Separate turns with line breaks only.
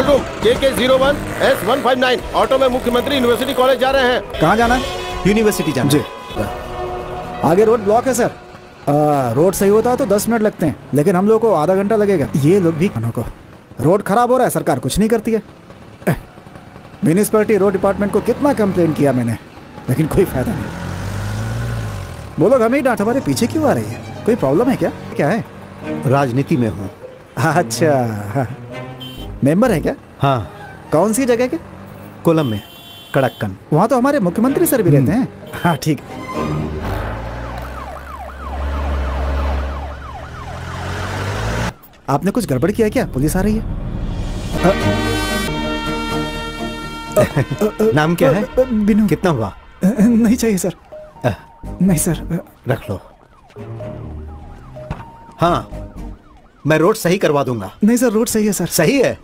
Control room KK01S159। Auto में मुख्यमंत्री university college जा रहे हैं।
कहाँ जाना है?
यूनिवर्सिटी जाना
जी। आगे रोड ब्लॉक है सर। रोड सही होता है तो 10 मिनट लगते हैं, लेकिन हम लोग को आधा घंटा लगेगा। ये लोग भी को रोड खराब हो रहा है, सरकार कुछ नहीं करती है। म्यूनिसिपैलिटी रोड डिपार्टमेंट को कितना कंप्लेन किया मैंने, लेकिन कोई फायदा नहीं। वो लोग हमें ही डांट हमारे पीछे क्यों आ रही है? कोई प्रॉब्लम है क्या? क्या है?
राजनीति में हूँ।
अच्छा, मेंबर है क्या?
हाँ।
कौन सी जगह के?
कोलम में, कड़क्कन।
वहाँ तो हमारे मुख्यमंत्री सर भी रहते हैं। हाँ ठीक। आपने कुछ गड़बड़ किया क्या? पुलिस आ रही है।
नाम क्या है?
बिनू।
कितना हुआ?
नहीं चाहिए सर। नहीं सर।
रख लो। हाँ, मैं रोड सही करवा दूंगा।
नहीं सर, रोड सही है सर।
सही है?